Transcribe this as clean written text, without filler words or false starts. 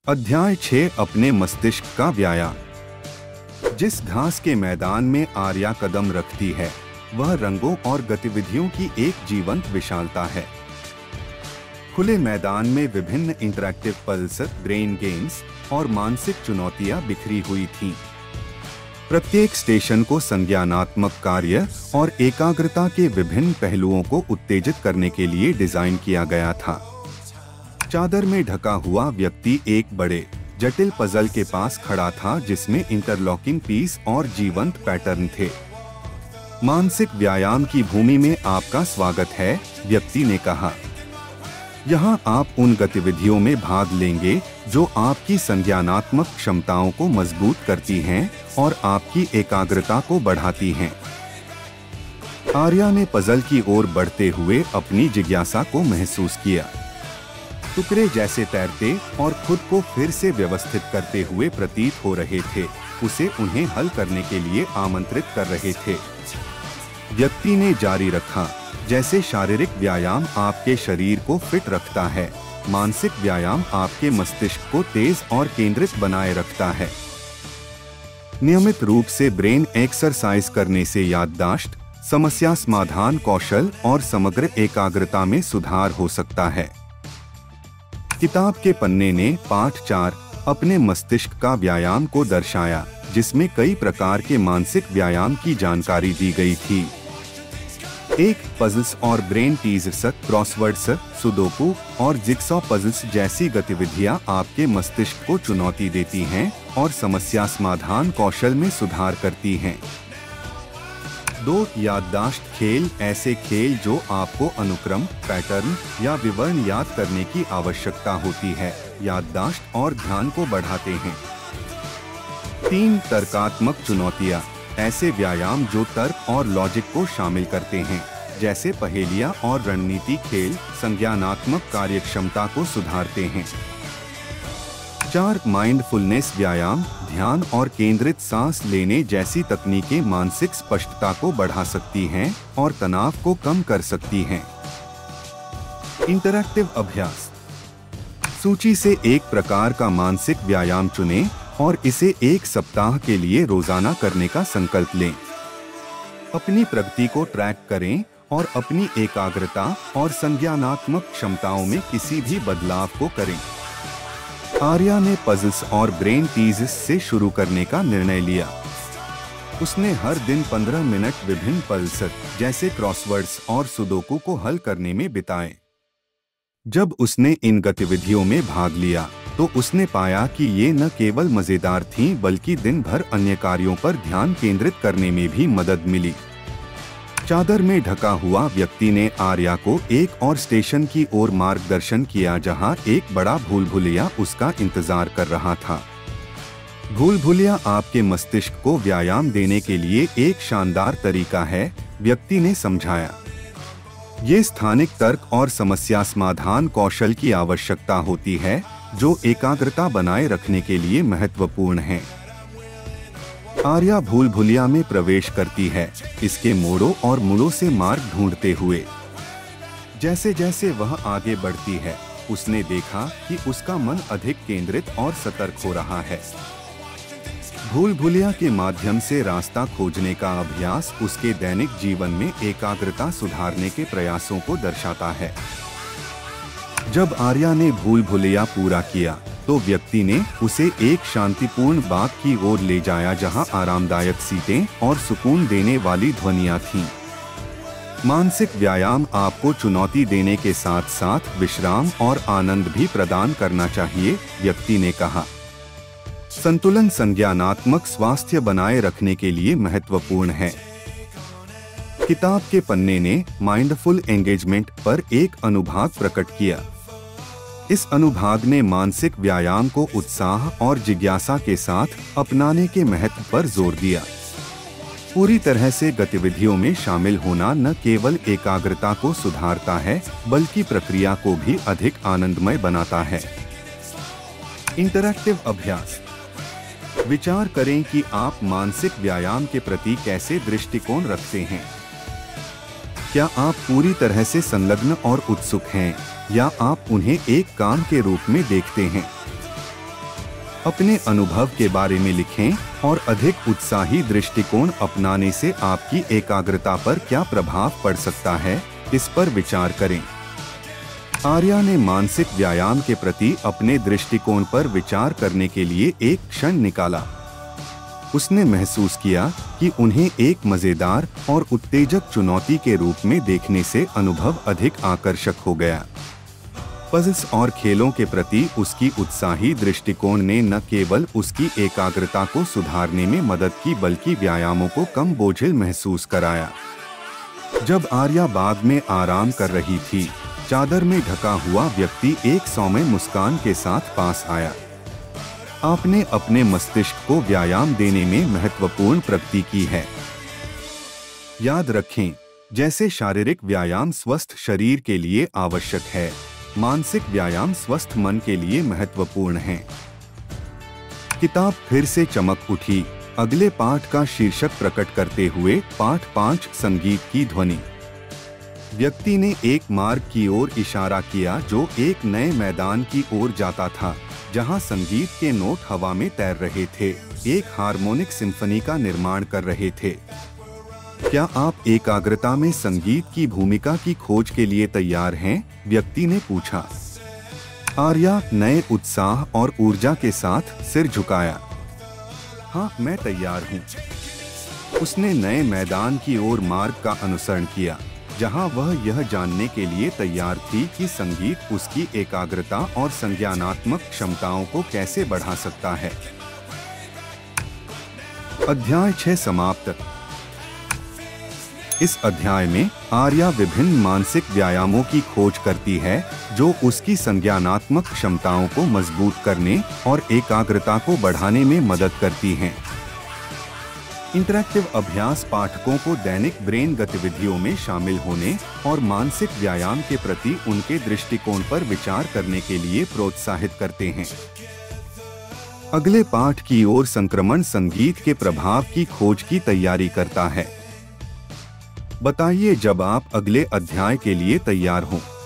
अध्याय 6 अपने मस्तिष्क का व्यायाम। जिस घास के मैदान में आर्या कदम रखती है वह रंगों और गतिविधियों की एक जीवंत विशालता है। खुले मैदान में विभिन्न इंटरैक्टिव पल्स, ब्रेन गेम्स और मानसिक चुनौतियां बिखरी हुई थीं। प्रत्येक स्टेशन को संज्ञानात्मक कार्य और एकाग्रता के विभिन्न पहलुओं को उत्तेजित करने के लिए डिजाइन किया गया था। चादर में ढका हुआ व्यक्ति एक बड़े जटिल पजल के पास खड़ा था जिसमें इंटरलॉकिंग पीस और जीवंत पैटर्न थे। मानसिक व्यायाम की भूमि में आपका स्वागत है, व्यक्ति ने कहा। यहाँ आप उन गतिविधियों में भाग लेंगे जो आपकी संज्ञानात्मक क्षमताओं को मजबूत करती हैं और आपकी एकाग्रता को बढ़ाती हैं। आर्या ने पजल की ओर बढ़ते हुए अपनी जिज्ञासा को महसूस किया। टुकड़े जैसे तैरते और खुद को फिर से व्यवस्थित करते हुए प्रतीत हो रहे थे, उसे उन्हें हल करने के लिए आमंत्रित कर रहे थे। व्यक्ति ने जारी रखा, जैसे शारीरिक व्यायाम आपके शरीर को फिट रखता है, मानसिक व्यायाम आपके मस्तिष्क को तेज और केंद्रित बनाए रखता है। नियमित रूप से ब्रेन एक्सरसाइज करने से याददाश्त, समस्या समाधान कौशल और समग्र एकाग्रता में सुधार हो सकता है। किताब के पन्ने ने पाठ 4 अपने मस्तिष्क का व्यायाम को दर्शाया, जिसमें कई प्रकार के मानसिक व्यायाम की जानकारी दी गई थी। एक पजल्स और ब्रेन टीजर्स, क्रॉसवर्ड्स, सुडोकू और जिगसॉ पजल्स जैसी गतिविधियां आपके मस्तिष्क को चुनौती देती हैं और समस्या समाधान कौशल में सुधार करती हैं। 2 याददाश्त खेल, ऐसे खेल जो आपको अनुक्रम, पैटर्न या विवरण याद करने की आवश्यकता होती है, याददाश्त और ध्यान को बढ़ाते हैं। 3 तर्कात्मक चुनौतियाँ, ऐसे व्यायाम जो तर्क और लॉजिक को शामिल करते हैं, जैसे पहेलियाँ और रणनीति खेल, संज्ञानात्मक कार्यक्षमता को सुधारते हैं। 4 माइंडफुलनेस व्यायाम, ध्यान और केंद्रित सांस लेने जैसी तकनीकें मानसिक स्पष्टता को बढ़ा सकती हैं और तनाव को कम कर सकती हैं। इंटरैक्टिव अभ्यास, सूची से एक प्रकार का मानसिक व्यायाम चुनें और इसे 1 सप्ताह के लिए रोजाना करने का संकल्प लें। अपनी प्रगति को ट्रैक करें और अपनी एकाग्रता और संज्ञानात्मक क्षमताओं में किसी भी बदलाव को करें। आर्या ने पजल्स और ब्रेन टीजर्स से शुरू करने का निर्णय लिया। उसने हर दिन 15 मिनट विभिन्न पल्स जैसे क्रॉसवर्ड्स और सुडोकू को हल करने में बिताए। जब उसने इन गतिविधियों में भाग लिया तो उसने पाया कि ये न केवल मजेदार थीं बल्कि दिन भर अन्य कार्यों पर ध्यान केंद्रित करने में भी मदद मिली। चादर में ढका हुआ व्यक्ति ने आर्या को एक और स्टेशन की ओर मार्गदर्शन किया जहां एक बड़ा भूलभुलैया उसका इंतजार कर रहा था। भूलभुलैया आपके मस्तिष्क को व्यायाम देने के लिए एक शानदार तरीका है, व्यक्ति ने समझाया। ये स्थानिक तर्क और समस्या समाधान कौशल की आवश्यकता होती है जो एकाग्रता बनाए रखने के लिए महत्वपूर्ण है। आर्या भूलभुलैया में प्रवेश करती है, इसके मोड़ों और मुड़ों से मार्ग ढूंढते हुए। जैसे जैसे वह आगे बढ़ती है, उसने देखा कि उसका मन अधिक केंद्रित और सतर्क हो रहा है। भूलभुलैया के माध्यम से रास्ता खोजने का अभ्यास उसके दैनिक जीवन में एकाग्रता सुधारने के प्रयासों को दर्शाता है। जब आर्या ने भूलभुलैया पूरा किया तो व्यक्ति ने उसे एक शांतिपूर्ण बाग की ओर ले जाया जहां आरामदायक सीटें और सुकून देने वाली ध्वनियां थीं। मानसिक व्यायाम आपको चुनौती देने के साथ साथ विश्राम और आनंद भी प्रदान करना चाहिए, व्यक्ति ने कहा। संतुलन संज्ञानात्मक स्वास्थ्य बनाए रखने के लिए महत्वपूर्ण है। किताब के पन्ने ने माइंडफुल एंगेजमेंट पर एक अनुभाग प्रकट किया। इस अनुभाग ने मानसिक व्यायाम को उत्साह और जिज्ञासा के साथ अपनाने के महत्व पर जोर दिया। पूरी तरह से गतिविधियों में शामिल होना न केवल एकाग्रता को सुधारता है बल्कि प्रक्रिया को भी अधिक आनंदमय बनाता है। इंटरैक्टिव अभ्यास, विचार करें कि आप मानसिक व्यायाम के प्रति कैसे दृष्टिकोण रखते हैं। क्या आप पूरी तरह से संलग्न और उत्सुक हैं या आप उन्हें एक काम के रूप में देखते हैं? अपने अनुभव के बारे में लिखें और अधिक उत्साही दृष्टिकोण अपनाने से आपकी एकाग्रता पर क्या प्रभाव पड़ सकता है, इस पर विचार करें। आर्या ने मानसिक व्यायाम के प्रति अपने दृष्टिकोण पर विचार करने के लिए एक क्षण निकाला। उसने महसूस किया कि उन्हें एक मजेदार और उत्तेजक चुनौती के रूप में देखने से अनुभव अधिक आकर्षक हो गया। पजल्स और खेलों के प्रति उसकी उत्साही दृष्टिकोण ने न केवल उसकी एकाग्रता को सुधारने में मदद की बल्कि व्यायामों को कम बोझिल महसूस कराया। जब आर्या बाग में आराम कर रही थी, चादर में ढका हुआ व्यक्ति एक सौम्य मुस्कान के साथ पास आया। आपने अपने मस्तिष्क को व्यायाम देने में महत्वपूर्ण प्रगति की है। याद रखें, जैसे शारीरिक व्यायाम स्वस्थ शरीर के लिए आवश्यक है, मानसिक व्यायाम स्वस्थ मन के लिए महत्वपूर्ण है। किताब फिर से चमक उठी। अगले पाठ का शीर्षक प्रकट करते हुए पाठ 5 संगीत की ध्वनि। व्यक्ति ने एक मार्ग की ओर इशारा किया जो एक नए मैदान की ओर जाता था, जहां संगीत के नोट हवा में तैर रहे थे, एक हार्मोनिक सिम्फनी का निर्माण कर रहे थे। क्या आप एकाग्रता में संगीत की भूमिका की खोज के लिए तैयार हैं? व्यक्ति ने पूछा। आर्या नए उत्साह और ऊर्जा के साथ सिर झुकाया। हाँ, मैं तैयार हूँ। उसने नए मैदान की ओर मार्ग का अनुसरण किया, जहां वह यह जानने के लिए तैयार थी कि संगीत उसकी एकाग्रता और संज्ञानात्मक क्षमताओं को कैसे बढ़ा सकता है। अध्याय 6 समाप्त। इस अध्याय में आर्या विभिन्न मानसिक व्यायामों की खोज करती है जो उसकी संज्ञानात्मक क्षमताओं को मजबूत करने और एकाग्रता को बढ़ाने में मदद करती हैं। इंटरैक्टिव अभ्यास पाठकों को दैनिक ब्रेन गतिविधियों में शामिल होने और मानसिक व्यायाम के प्रति उनके दृष्टिकोण पर विचार करने के लिए प्रोत्साहित करते हैं। अगले पाठ की ओर संक्रमण संगीत के प्रभाव की खोज की तैयारी करता है। बताइए जब आप अगले अध्याय के लिए तैयार हों।